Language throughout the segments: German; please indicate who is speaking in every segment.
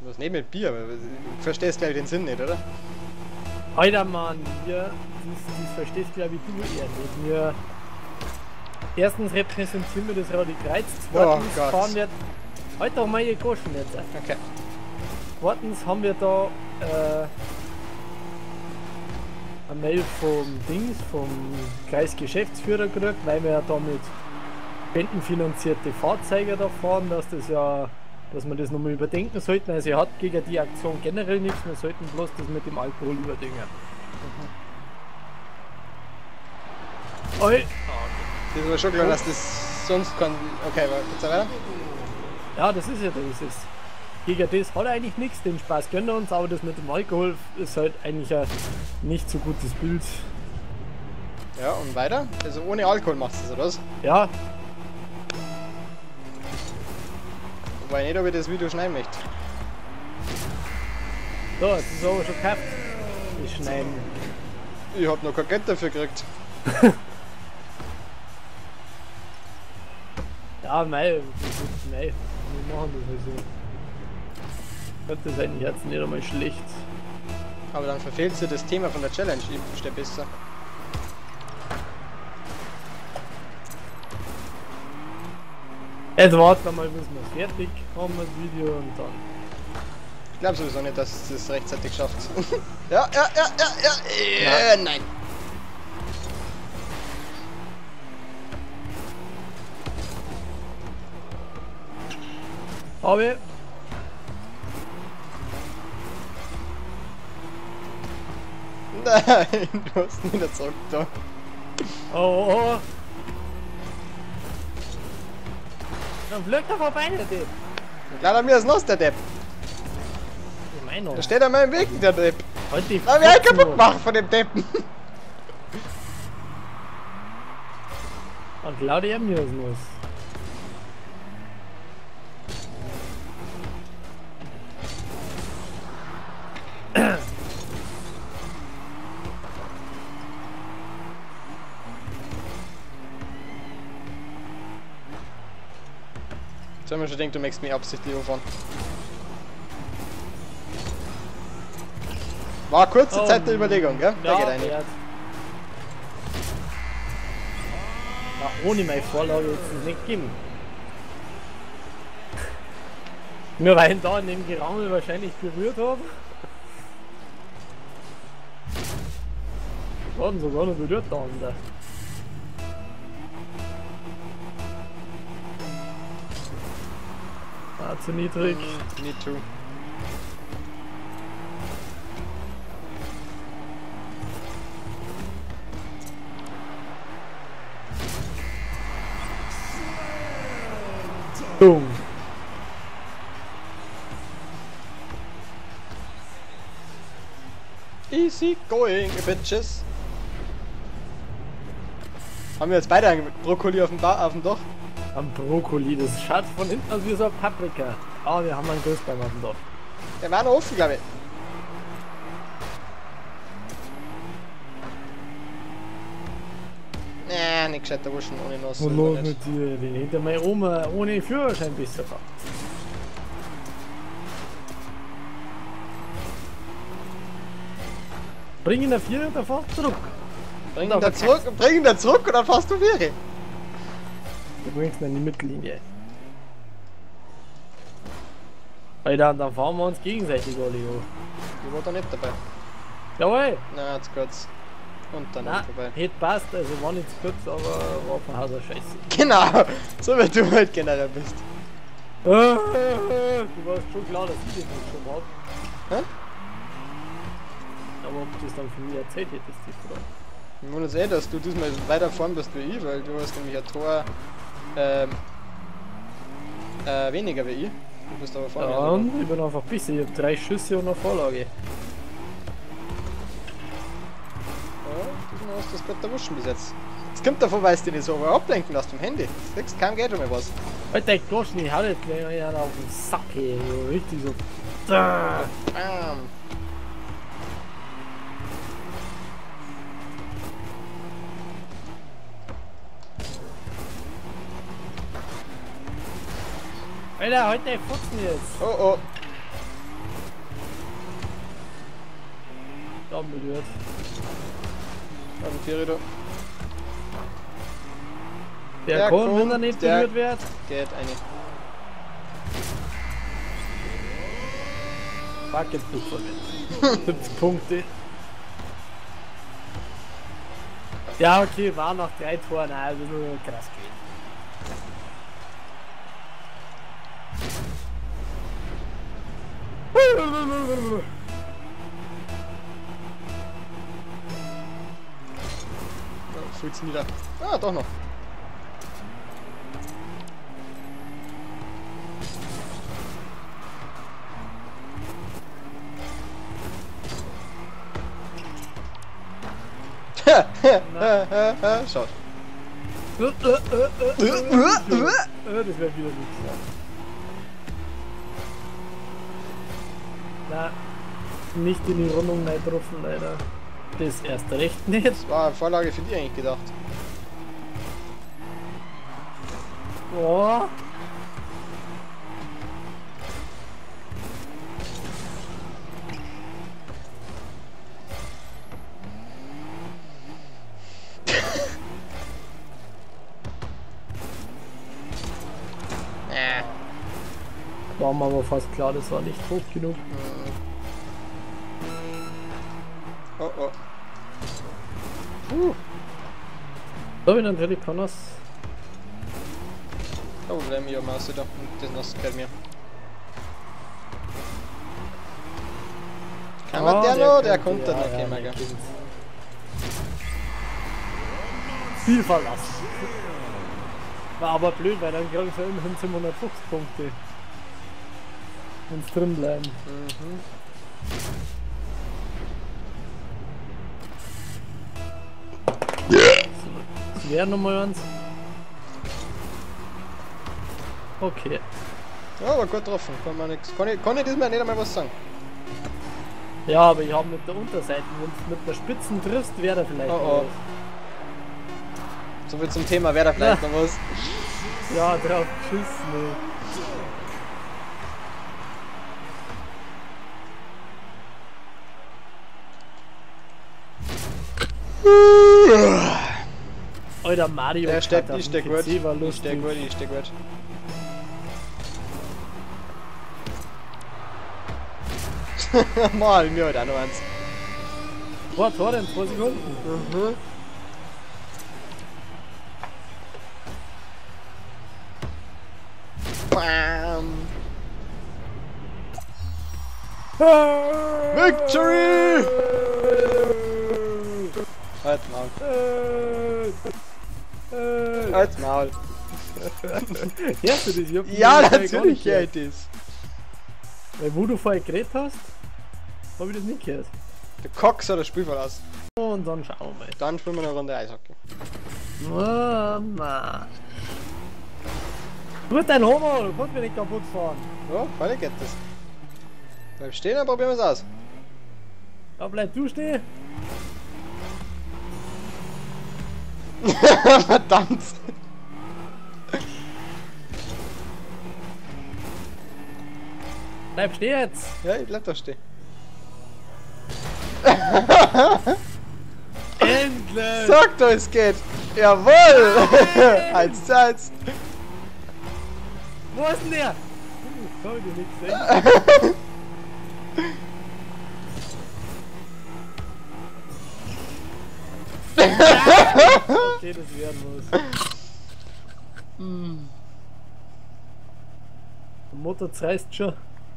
Speaker 1: Was nicht mit Bier, aber du verstehst gleich den Sinn nicht, oder?
Speaker 2: Alter Mann, das verstehst glaube ich du eher nicht. Wir erstens repräsentieren wir das Rallye Kreuz, zweitens fahren wir. Halt doch mal ihr Goschen jetzt.
Speaker 1: Okay.
Speaker 2: Zweitens haben wir da eine Mail vom Kreisgeschäftsführer gekriegt, weil wir ja damit spendenfinanzierte Fahrzeuge da fahren, dass wir das nochmal überdenken sollten. Also er hat gegen die Aktion generell nichts, wir sollten bloß das mit dem Alkohol überdenken. Okay.
Speaker 1: Das war schon klar, dass das sonst kann. Okay, aber geht's weiter?
Speaker 2: Ja, das ist ja das. Gegen das hat er eigentlich nichts, den Spaß gönnt er uns, aber das mit dem Alkohol ist halt eigentlich ein nicht so gutes Bild.
Speaker 1: Ja, und weiter? Also ohne Alkohol machst du das, oder was?
Speaker 2: Ja.
Speaker 1: Wobei nicht, ob ich das Video schneiden möchte.
Speaker 2: So, jetzt ist es aber schon gekauft. Das Schneiden.
Speaker 1: Ich hab noch kein Geld dafür gekriegt.
Speaker 2: Ja, mei, wir machen das also. Könnte das eigentlich jetzt nicht einmal schlecht.
Speaker 1: Aber dann verfehlst du das Thema von der Challenge, ich verstehe besser.
Speaker 2: Jetzt warten wir mal, bis wir fertig haben, das Video, und dann.
Speaker 1: Ich glaube sowieso nicht, dass es das rechtzeitig schafft. Ja, nein.
Speaker 2: Habe.
Speaker 1: Nein, du hast nicht erzeugt da.
Speaker 2: Oh. Dann fliegt er vorbei, der Depp.
Speaker 1: Klar, mir ist los, der Depp.
Speaker 2: Ich meine noch.
Speaker 1: Da steht er mal im Weg, der Depp.
Speaker 2: Halt die
Speaker 1: Da will ich kaputt machen von dem Deppen.
Speaker 2: Und Claudia mir ist los.
Speaker 1: Jetzt haben wir schon gedacht, du möchtest mich absichtlich auffahren. War kurze Zeit der Überlegung, gell? Der geht rein.
Speaker 2: Ja, ohne meine Vorlage jetzt es nicht geben. Nur weil ich ihn da in dem Geraumel wahrscheinlich berührt habe. Ich habe ihn sogar noch berührt da unten. Ah, zu niedrig.
Speaker 1: Me too.
Speaker 2: Boom.
Speaker 1: Easy going, bitches. Haben wir jetzt beide einen Brokkoli auf dem Dach?
Speaker 2: Am Brokkoli, das schaut von hinten aus wie so ein Paprika. Aber wir haben einen Größbein auf dem Dach.
Speaker 1: Der war noch offen, glaube ich. Nicht gescheiter Wuschen ohne Nuss.
Speaker 2: Und los mit dir, den hinter meine Oma ohne Führerschein besser fahren. Bring ihn auf hier und dann fahrst du zurück.
Speaker 1: Bring ihn da zurück und dann fährst du wieder.
Speaker 2: Du bringst ihn in die Mittellinie. Alter, dann fahren wir uns gegenseitig, Olio.
Speaker 1: Ich war da nicht dabei.
Speaker 2: Jawohl!
Speaker 1: Na, jetzt geht's. Und dann
Speaker 2: Nein,
Speaker 1: nicht vorbei.
Speaker 2: hätte passt, also war nicht zu kurz, aber war von Haus aus scheiße.
Speaker 1: Genau! So wie du halt generell bist.
Speaker 2: Du warst schon klar, dass ich den nicht schon hab.
Speaker 1: Hä?
Speaker 2: Aber ob du das dann von mir erzählt hättest, die Frage.
Speaker 1: Ich wundere eh, dass du diesmal weiter vorn bist wie ich, weil du hast nämlich ein Tor weniger wie ich. Du bist aber vorne.
Speaker 2: Ja, und ich bin einfach bisschen, ich hab 3 Schüsse und eine Vorlage.
Speaker 1: Ja, diesmal hast du das Gott erwuschen bis jetzt. Es kommt davon, weil du dich nicht so ablenken lässt vom Handy. Du kriegst kein Geld mehr was.
Speaker 2: Alter, ich Goschen, ich hau jetzt gleich einen auf den Sack, ey. So richtig so. Da.
Speaker 1: Bam.
Speaker 2: Alter, halt dein Fuchsen jetzt.
Speaker 1: Oh oh.
Speaker 2: gesammelt wird.
Speaker 1: Dann Vieri da.
Speaker 2: Der kann, wenn er nicht berührt wird.
Speaker 1: Geht eine.
Speaker 2: Fuck it, verwendet. 70 Punkte. Ja, okay, war nach 3 Toren, also nur krass gewesen.
Speaker 1: Fühlt's nieder. Ah, doch noch. Schaut.
Speaker 2: Das wäre wieder nichts. Na, nicht in die Rundung getroffen, leider. Das erst recht nicht.
Speaker 1: Das war eine Vorlage für dich eigentlich gedacht.
Speaker 2: Oh. War mir aber fast klar, das war nicht hoch genug.
Speaker 1: Oh oh.
Speaker 2: Da habe ich natürlich Connors.
Speaker 1: Da bleiben wir Maus da und das nass gehört mir. Kann man der noch? Der kommt dann noch, okay, mal gell.
Speaker 2: Viel verlassen. War aber blöd, weil dann kriegen wir immerhin 750 Punkte. Wenn es drin bleiben. Das wäre nochmal eins. Okay.
Speaker 1: Ja, aber gut getroffen, kann man nichts. Kann ich diesmal nicht einmal was sagen.
Speaker 2: Ja, aber ich habe mit der Unterseite, wenn du mit der Spitzen triffst, wäre da vielleicht
Speaker 1: noch was. So viel zum Thema, wäre da vielleicht noch was.
Speaker 2: Ja, drauf geschissen, ey. Alter, Mario,
Speaker 1: der steckt, ich steck gut.
Speaker 2: Ich
Speaker 1: steck gut. Mal, mir heute auch noch eins.
Speaker 2: Boah, Tor in 2 Sekunden.
Speaker 1: Bam. Victory! Halt Maul. Halt Maul.
Speaker 2: Hörst du das?
Speaker 1: Ja, natürlich hör ich das.
Speaker 2: Weil wo du vorher geredet hast, habe ich das nicht gehört.
Speaker 1: Der Cox hat das Spiel verlassen.
Speaker 2: Und dann schauen wir mal.
Speaker 1: Dann spielen wir eine Runde Eishockey.
Speaker 2: Mama. Du bist ein Homo, du kannst mich nicht kaputt fahren.
Speaker 1: Ja, völlig geht das. Bleib stehen, dann probieren wir es aus.
Speaker 2: Da bleib du stehen.
Speaker 1: Verdammt!
Speaker 2: Bleib stehen jetzt!
Speaker 1: Ja, ich bleib da stehen.
Speaker 2: Endlich!
Speaker 1: Sag doch, es geht! Jawohl! 1:1.
Speaker 2: Wo ist denn der? Hab ich dir nicht gesehen. Okay, das werden muss. Der Motor zerreißt schon.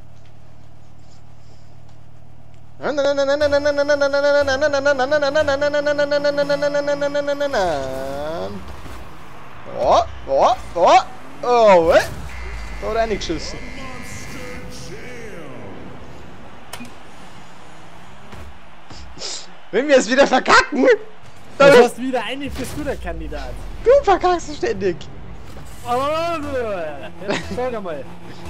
Speaker 1: Oh, oh, oh, oh, da hat er geschossen. Wenn wir es wieder verkacken,
Speaker 2: Du hast wieder eine, bist du der Kandidat.
Speaker 1: Du verkackst es ständig.
Speaker 2: Jetzt sag mal.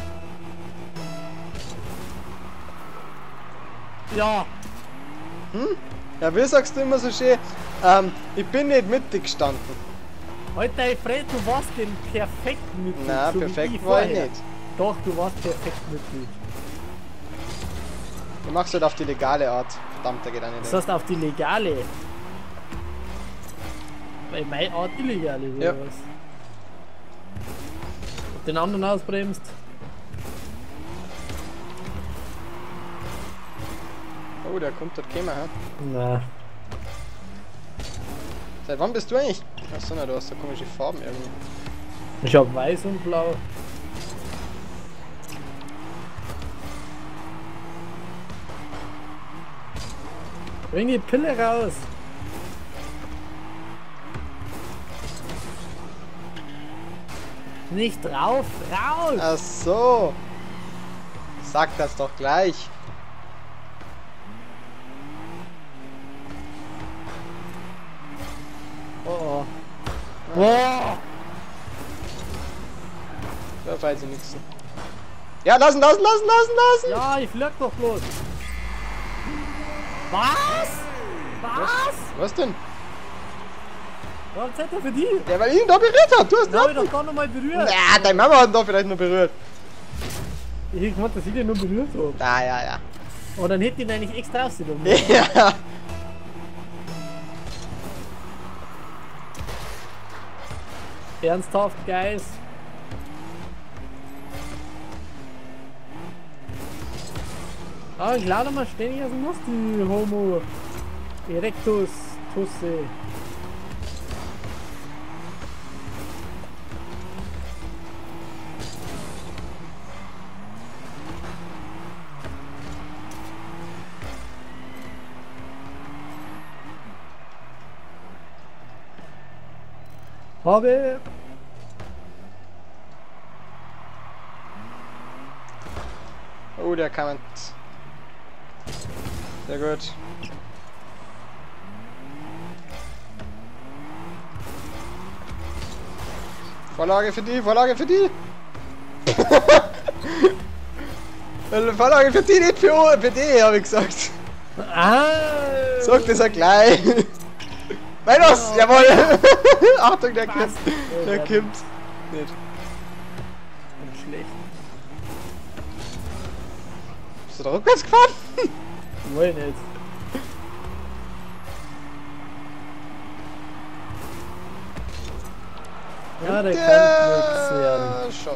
Speaker 2: Ja.
Speaker 1: Ja, wie sagst du immer so schön? Ich bin nicht mittig gestanden.
Speaker 2: Alter, Fred, du warst den perfekt mittig.
Speaker 1: Nein,
Speaker 2: so
Speaker 1: perfekt war ich nicht.
Speaker 2: Doch, du warst perfekt mittig.
Speaker 1: Du machst halt auf die legale Art. Verdammt, da geht eine.
Speaker 2: Das heißt auf die legale. Weil meine Art illegal ist oder
Speaker 1: Ja.
Speaker 2: was? Den anderen ausbremst.
Speaker 1: Oh, der kommt dort gekommen, hä?
Speaker 2: Na.
Speaker 1: Seit wann bist du eigentlich? Achso, na, du hast so komische Farben irgendwie.
Speaker 2: Ich hab weiß und blau. Bring die Pille raus! Nicht drauf, raus!
Speaker 1: Ach so. Sag das doch gleich.
Speaker 2: Oh oh. Boah!
Speaker 1: Da falls sie nichts. Ja, lassen!
Speaker 2: Ja, ich flieg doch bloß! Was? Was?
Speaker 1: Was denn?
Speaker 2: Warum seid ihr für die?
Speaker 1: Der, weil ich ihn da berührt hat. Du hast
Speaker 2: Da hab ich
Speaker 1: nicht.
Speaker 2: doch gar noch mal berührt!
Speaker 1: Na, deine Mama hat ihn da vielleicht nur berührt.
Speaker 2: Ich hab gemeint, dass ich den nur berührt hab.
Speaker 1: Ja.
Speaker 2: Oh, dann hätte ich ihn eigentlich extra rausgenommen.
Speaker 1: Ja.
Speaker 2: Ernsthaft, Guys. Ah, ich lade mal ständig aus dem Nuss, die Homo erectus Tusse. Habe.
Speaker 1: Oh, der kann man. Sehr gut. Vorlage für die, Vorlage für die. Vorlage für die, nicht für die, habe ich gesagt.
Speaker 2: Ah!
Speaker 1: Sag das ja gleich. Menos,
Speaker 2: Oh.
Speaker 1: jawohl. Achtung, der
Speaker 2: Was?
Speaker 1: kommt. Der kommt. Nicht.
Speaker 2: Und schlecht.
Speaker 1: Bist du da rückwärts gefahren?
Speaker 2: Wohl nicht. Ja, der kann nichts werden.
Speaker 1: Shot.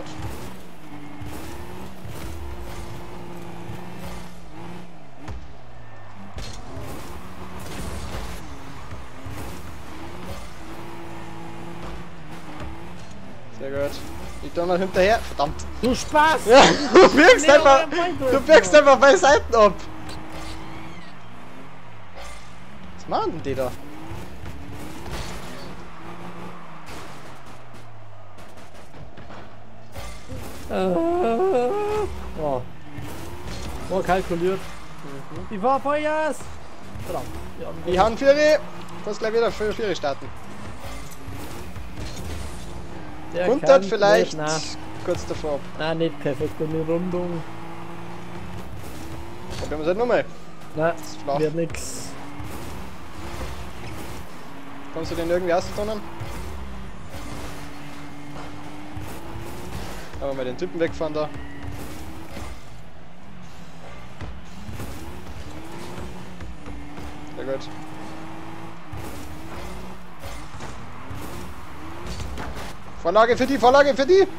Speaker 1: Sehr gut. Ich da mal hinterher. Verdammt.
Speaker 2: Du Spaß!
Speaker 1: Ja, du wirkst
Speaker 2: Nee,
Speaker 1: einfach.
Speaker 2: aber mein Gott,
Speaker 1: Du wirkst
Speaker 2: ja.
Speaker 1: einfach bei Seiten ab. Was machen denn die da?
Speaker 2: Oh. War kalkuliert. Ich war Vollgas! Verdammt. Wir haben
Speaker 1: Die haben Fury. Kannst gleich wieder für Fury starten.
Speaker 2: der
Speaker 1: Und
Speaker 2: kann
Speaker 1: dann vielleicht
Speaker 2: Nicht, na,
Speaker 1: kurz davor.
Speaker 2: na, nicht perfekt in die Rundung.
Speaker 1: Probieren wir es halt nochmal.
Speaker 2: Na,
Speaker 1: ist flach.
Speaker 2: wird nix.
Speaker 1: Kannst du den irgendwie austonnen? Aber mal den Typen wegfahren da. Sehr gut. Vorlage für die, Vorlage für die!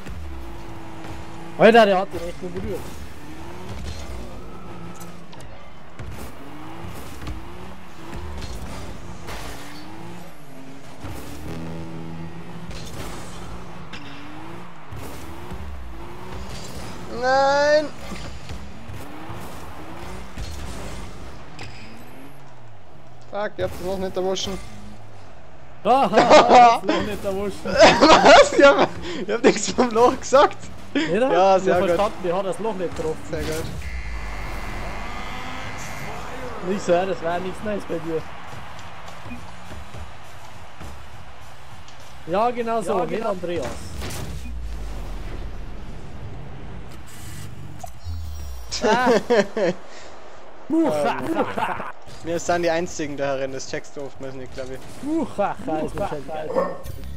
Speaker 2: Alter, der hat den echt nur berührt.
Speaker 1: Nein! Fuck, ihr habt das noch nicht erwaschen.
Speaker 2: Haha, das ist nicht erwurscht.
Speaker 1: Was? Ich hab nichts vom Loch gesagt.
Speaker 2: Nicht?
Speaker 1: Ja, sehr
Speaker 2: Ich hab
Speaker 1: gut.
Speaker 2: verstanden, die hat das Loch nicht getroffen.
Speaker 1: Sehr gut.
Speaker 2: Nicht so, das war nichts Neues bei dir. Ja, genau so, mit Andreas. Ah. Muhahaha.
Speaker 1: Wir sind die einzigen da herin, das checkst du oftmals nicht, glaube ich.
Speaker 2: Muhahaha ist wahrscheinlich geil.